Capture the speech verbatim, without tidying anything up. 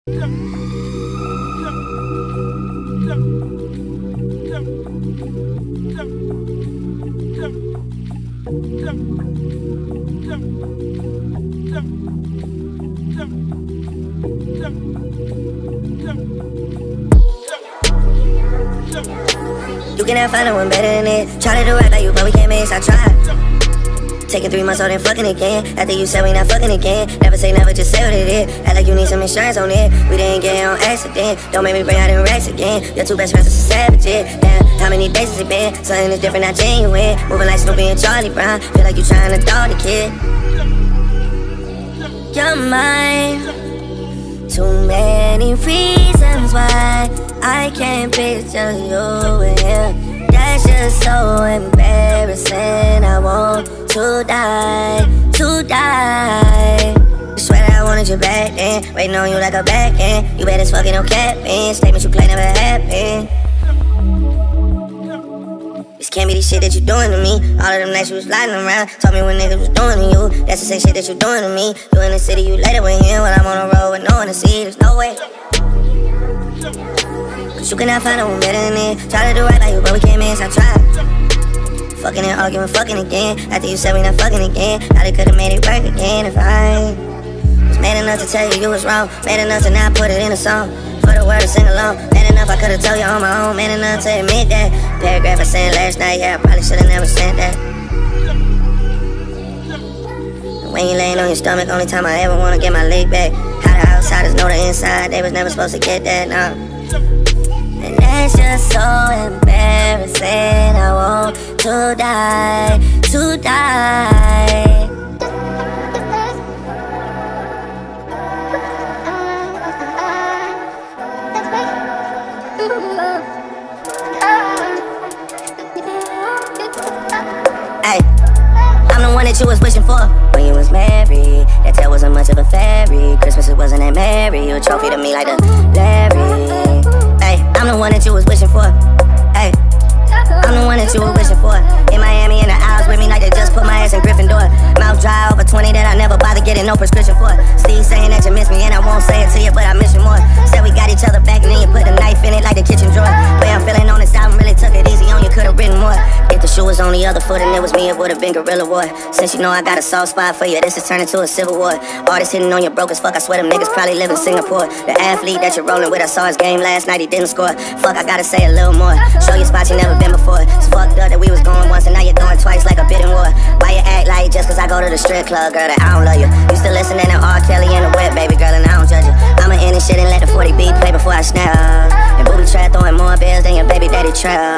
You cannot find no one better than it. Try to do right by you, but we can't mix, I tried. Taking three months old and fucking again. After you said we not fucking again. Never say never, just say what it is. Act like you need some insurance on it. We didn't get it on accident. Don't make me bring out them racks again. Your two best friends are savages. Damn, how many days has it been? Something is different, not genuine. Moving like Snoopy and Charlie Brown. Feel like you trying to dog the kid. You're mine. Too many reasons why I can't picture you with him. That's just so embarrassing. I want to die, to die. I swear that I wanted you back then. Waiting on you like a back end. You bet it's fucking no capping. Statements you play never happened. This can't be the shit that you doing to me. All of them nights you was lying around. Told me what niggas was doing to you. That's the same shit that you doing to me. You in the city, you later with him. When I'm on the road with no one to see. There's no way. Cause you cannot find no one better than it. Try to do right by you, but we can't mix, I tried. Fucking and arguing, fucking again. After you said we not fucking again. How they could've made it work again if I was mad enough to tell you you was wrong. Mad enough to not put it in a song. For the word to sing along. Mad enough I could've told you on my own. Mad enough to admit that. Paragraph I sent last night, yeah, I probably should've never sent that. When you laying on your stomach, only time I ever wanna get my leg back. How the outsiders know the inside, they was never supposed to get that, no. And that's just so embarrassing. I want to die, to die. Hey, I'm the one that you was wishing for when you was married. That tail wasn't much of a fairy. Christmas it wasn't that merry. You a trophy to me like the Larry. Hey, I'm the one that you was wishing for. Hey, I'm the one that you were wishing for. In Miami in the aisles with me like they just put my ass in Gryffindor. Mouth dry over twenty that I never bother getting no prescription for. Steve saying that you miss me and I won't say it to you, but I miss you more. Said we got each other back and then you put a knife in it like the kitchen drawer. Way I'm feeling on this album really took it easy on you, could've written more. If the shoe was on the other foot and it was me, it would've been Guerrilla War. Since you know I got a soft spot for you, this is turning to a civil war. All this hitting on you broke as fuck, I swear them niggas probably live in Singapore. The athlete that you're rolling with, I saw his game last night, he didn't score. Fuck, I gotta say a little more. Show you spots you never been before. It's fucked up that we was going once and now you're going twice like a bidding war. Why you act like just cause I go to the strip club, girl, that I don't love you? Used to listening to R. Kelly in the wet, baby girl, and I don't judge you. I'ma end this shit and let the forty B play before I snap. And booby trap throwing more bills than your baby daddy trap.